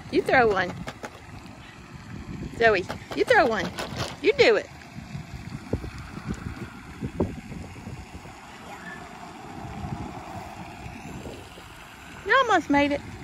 You throw one. Zoe, you throw one. You do it. You almost made it.